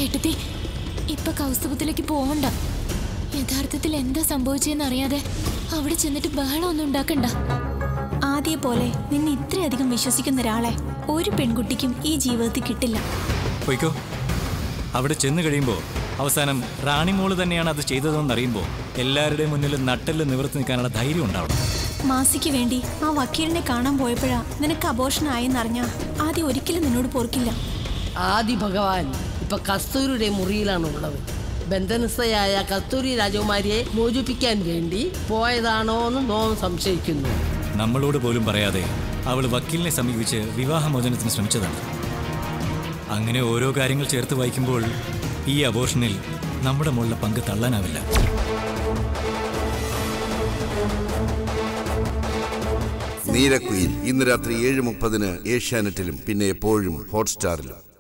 ഏട്ടത്തി ഇപ്പൊ കൗസ്തുഭത്തിലേക്ക് പോവണ്ട. യഥാർത്ഥത്തിൽ എന്താ സംഭവിച്ചെന്ന് അറിയാതെ അവിടെ ചെന്നിട്ട് ബഹളമൊന്നും ഉണ്ടാക്കണ്ട. ആദ്യ പോലെ നിന്നെ ഇത്രയധികം വിശ്വസിക്കുന്ന ഒരാളെ ഒരു പെൺകുട്ടിക്കും ഈ ജീവിതത്തിൽ കിട്ടില്ല. പോയിക്കോ. അവിടെ ചെന്ന് കഴിയുമ്പോൾ അവസാനം റാണിമോള് തന്നെയാണ് അത് ചെയ്തതെന്നറിയുമ്പോൾ എല്ലാവരുടെയും മുന്നിൽ നട്ടെല്ല് നിവർത്തി നിൽക്കാനുള്ള ധൈര്യം ഉണ്ടാവണം. മാസിക്ക് വേണ്ടി ആ വക്കീലിനെ കാണാൻ പോയപ്പോഴാ നിനക്ക് അബോർഷൻ ആയെന്നറിഞ്ഞ ആദ്യം ഒരിക്കലും നിന്നോട് പൊറുക്കില്ല. ആദി ഭഗവാൻ ഇപ്പൊ കസ്തൂരിയുടെ മുറിയിലാണ് ഉള്ളത്. ബന്ധനസ്ഥയായ കസ്തൂരി രാജകുമാരിയെ മോചിപ്പിക്കാൻ വേണ്ടി പോയതാണോ എന്ന് നോം സംശയിക്കുന്നു. നമ്മളോട് പോലും പറയാതെ അവൾ വക്കീലിനെ സമീപിച്ച് വിവാഹമോചനത്തിന് ശ്രമിച്ചതാണ്. അങ്ങനെ ഓരോ കാര്യങ്ങൾ ചേർത്ത് വായിക്കുമ്പോൾ ഈ അബോർഷനിൽ നമ്മുടെ മോളുടെ പങ്ക് തള്ളാനാവില്ല. നീലക്കുയിൽ ഇന്ന് രാത്രി 7:30 ഏഷ്യാനെറ്റിലും പിന്നെ എപ്പോഴും ഹോട്ട്സ്റ്റാറിലും.